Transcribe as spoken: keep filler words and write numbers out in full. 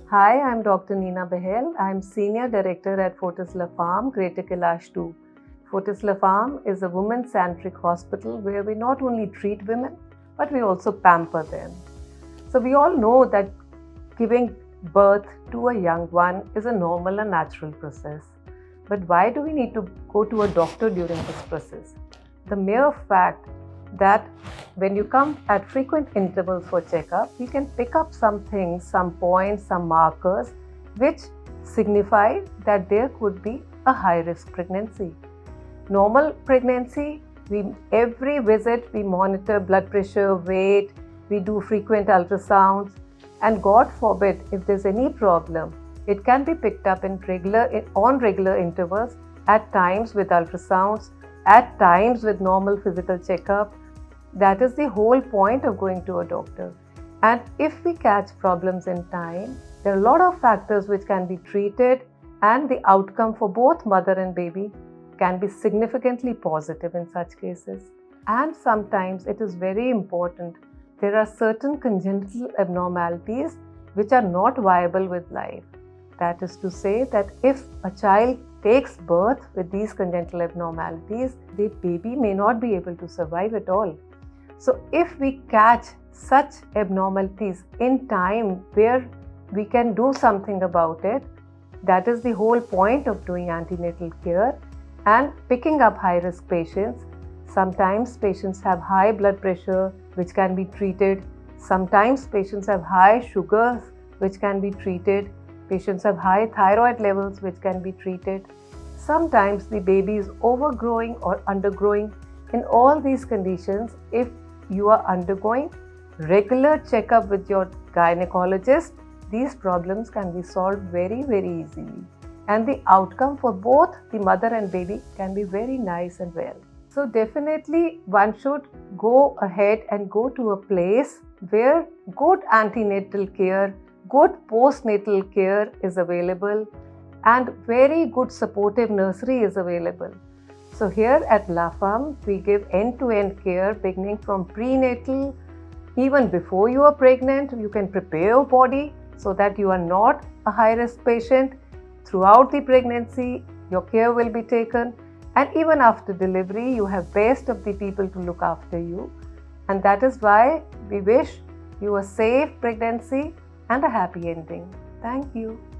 Hi, I'm Doctor Neena Bhal. I'm Senior Director at Fortis Lafemme, Greater Kailash two. Fortis Lafemme is a woman-centric hospital where we not only treat women, but we also pamper them. So we all know that giving birth to a young one is a normal and natural process. But why do we need to go to a doctor during this process? The mere fact that when you come at frequent intervals for checkup, we can pick up some things, some points, some markers which signify that there could be a high-risk pregnancy. Normal pregnancy, we every visit we monitor blood pressure, weight, we do frequent ultrasounds, and God forbid if there's any problem, it can be picked up in regular on regular intervals, at times with ultrasounds, at times with normal physical checkup. That is the whole point of going to a doctor. And if we catch problems in time, there are a lot of factors which can be treated, and the outcome for both mother and baby can be significantly positive in such cases. And sometimes it is very important. There are certain congenital abnormalities which are not viable with life. That is to say that if a child takes birth with these congenital abnormalities, the baby may not be able to survive at all. So if we catch such abnormalities in time where we can do something about it, that is the whole point of doing antenatal care and picking up high-risk patients. Sometimes patients have high blood pressure, which can be treated. Sometimes patients have high sugars, which can be treated. Patients have high thyroid levels, which can be treated. Sometimes the baby is overgrowing or undergrowing. In all these conditions, if you are undergoing regular checkup with your gynecologist, these problems can be solved very, very easily. And the outcome for both the mother and baby can be very nice and well. So definitely one should go ahead and go to a place where good antenatal care, good postnatal care is available, and very good supportive nursery is available. So here at Lafemme, we give end-to-end care beginning from prenatal. Even before you are pregnant, you can prepare your body so that you are not a high-risk patient. Throughout the pregnancy, your care will be taken. And even after delivery, you have best of the people to look after you. And that is why we wish you a safe pregnancy and a happy ending. Thank you.